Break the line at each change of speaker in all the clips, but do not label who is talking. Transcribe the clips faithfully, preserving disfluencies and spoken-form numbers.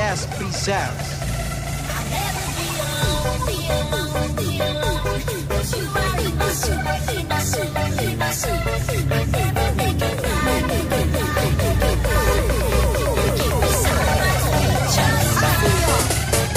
Jazz presents.
I'll never be alone, be alone, be alone. 'Cause you are in my soul, in my soul, in my soul. I'll never make it right, make it right, make it right. You keep me beside my feet, just fine.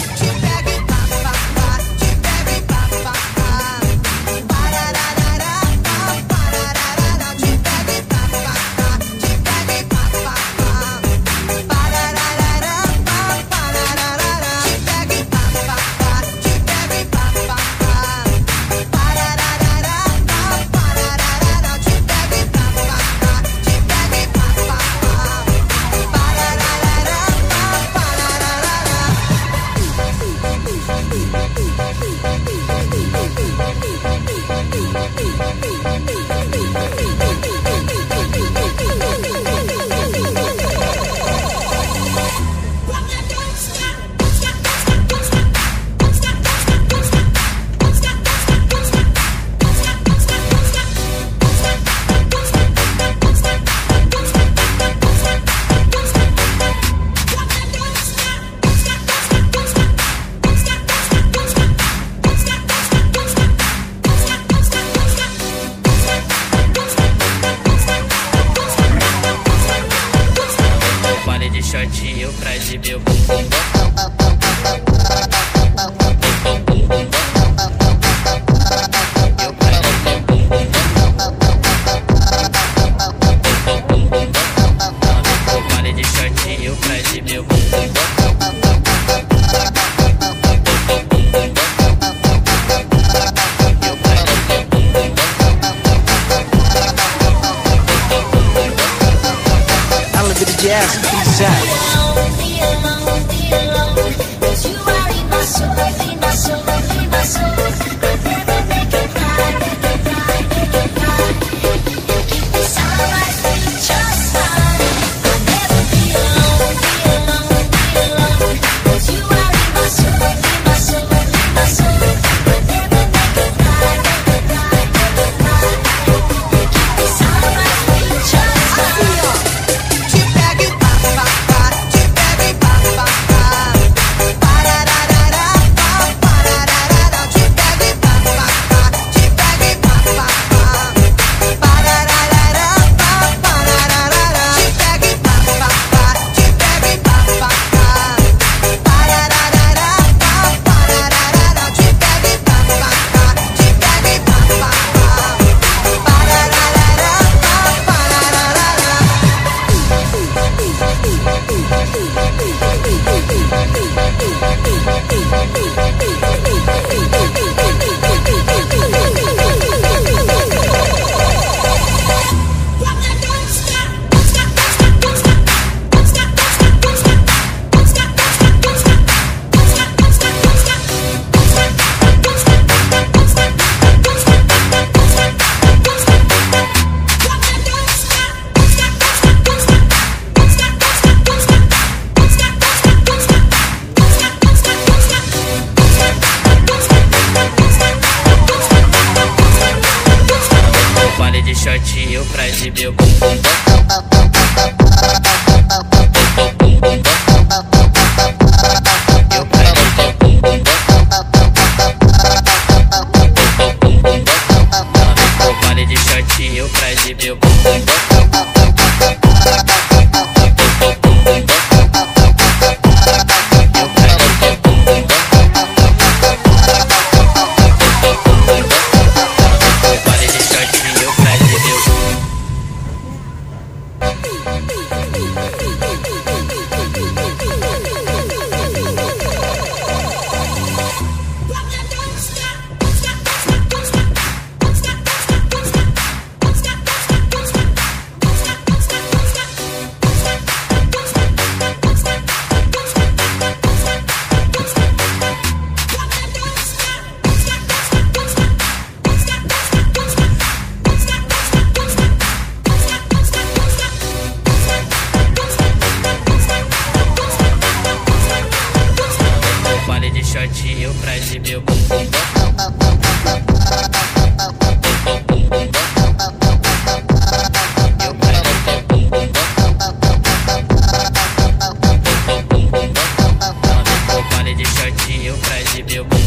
Shortinho pra exibir o bumbum. Eu quero o bumbum. Eu parei de shortinho pra exibir o bumbum.
Jazz presents.
Be alone, be alone. 'Cause you are in my soul, in my soul, in my soul. I'll never make it right, make it right, make it right. You keep me beside my feet, just fine. I'll never be alone, be alone, be alone. 'Cause you are in my soul, in my soul, in my soul. I'll never make it right, make it right, make it right. You keep me beside my feet, just fine.
De shortinho pra exibir o bumbum. Eu quero o bumbum. Eu parei de shortinho pra exibir o bumbum.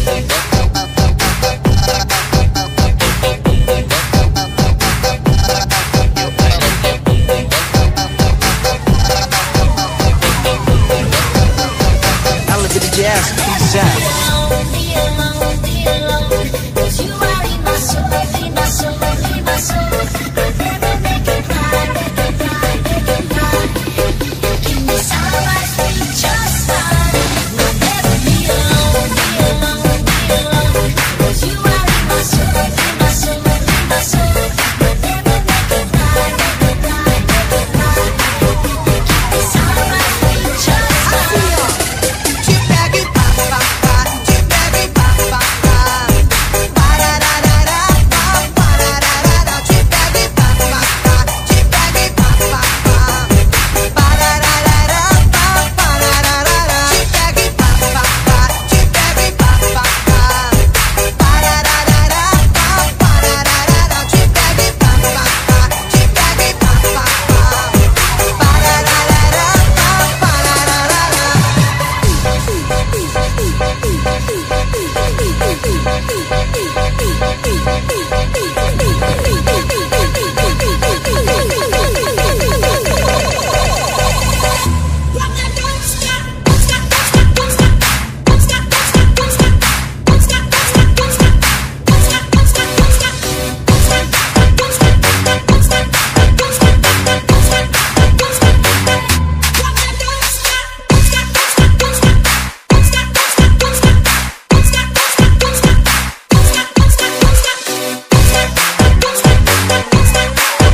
Elevated Jazz presents.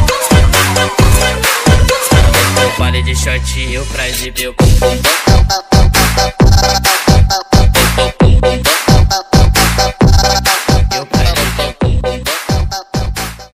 De shortinho pra exibir o bumbum.